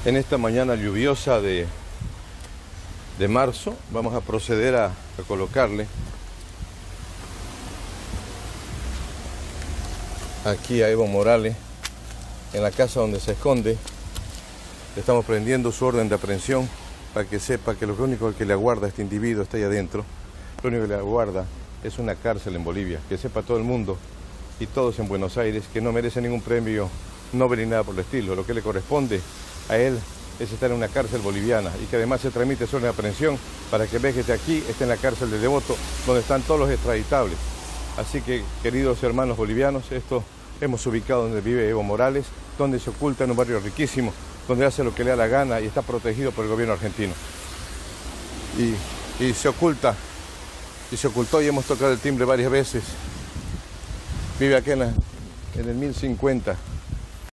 En esta mañana lluviosa de marzo vamos a proceder a colocarle aquí a Evo Morales en la casa donde se esconde. Le estamos prendiendo su orden de aprehensión para que sepa que lo único que le aguarda a este individuo está ahí adentro. Lo único que le aguarda es una cárcel en Bolivia. Que sepa todo el mundo y todos en Buenos Aires que no merece ningún premio Nobel ni nada por el estilo. Lo que le corresponde a él es estar en una cárcel boliviana y que además se tramite su orden de aprehensión para que vez que esté aquí, esté en la cárcel de Devoto, donde están todos los extraditables. Así que, queridos hermanos bolivianos, esto hemos ubicado donde vive Evo Morales, donde se oculta en un barrio riquísimo, donde hace lo que le da la gana y está protegido por el gobierno argentino. Y se oculta, y se ocultó y hemos tocado el timbre varias veces. Vive aquí en el 1050.